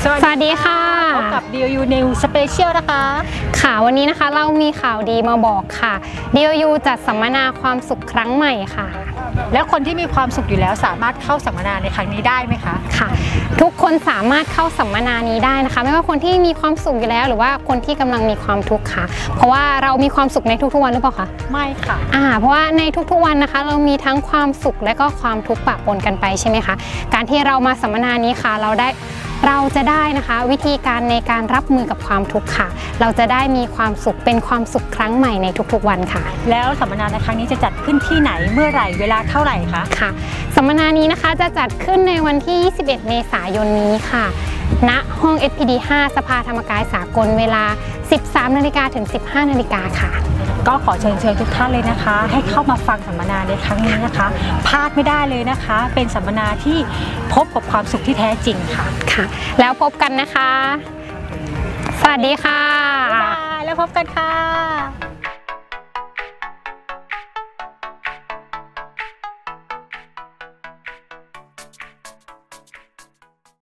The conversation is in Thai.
สวัสดีค่ะพบกับ DOU New Special นะคะค่ะวันนี้นะคะเรามีข่าวดีมาบอกค่ะ DOU จัดสัมมนาความสุขครั้งใหม่ค่ะแล้วคนที่มีความสุขอยู่แล้วสามารถเข้าสัมมนาในครั้งนี้ได้ไหมคะค่ะทุกคนสามารถเข้าสัมมนานี้ได้นะคะไม่ว่าคนที่มีความสุขอยู่แล้วหรือว่าคนที่กำลังมีความทุกข์ค่ะเพราะว่าเรามีความสุขในทุกๆวันหรือเปล่าคะไม่ค่ะเพราะว่าในทุกๆวันนะคะเรามีทั้งความสุขและก็ความทุกข์ปะปนกันไปใช่ไหมคะการที่เรามาสัมมนานี้ค่ะเราจะได้นะคะวิธีการในการรับมือกับความทุกข์ค่ะเราจะได้มีความสุขเป็นความสุขครั้งใหม่ในทุกๆวันค่ะแล้วสัมมนาในครั้งนี้จะจัดขึ้นที่ไหนเมื่อไหร่เวลาเท่าไหร่คะค่ะสัมมนานี้นะคะจะจัดขึ้นในวันที่ 21 เมษายนนี้ค่ะณห้อง SPD 5 สภาธรรมกายสากลเวลา 13 นาฬิกาถึง 15 นาฬิกาค่ะก็ขอเชิญทุกท่านเลยนะคะให้เข้ามาฟังสัมมนาในครั้งนี้นะคะพลาดไม่ได้เลยนะคะเป็นสัมมนาที่พบกับความสุขที่แท้จริงค่ะแล้วพบกันนะคะสวัสดีค่ะบ๊ายบายแล้วพบกันค่ะ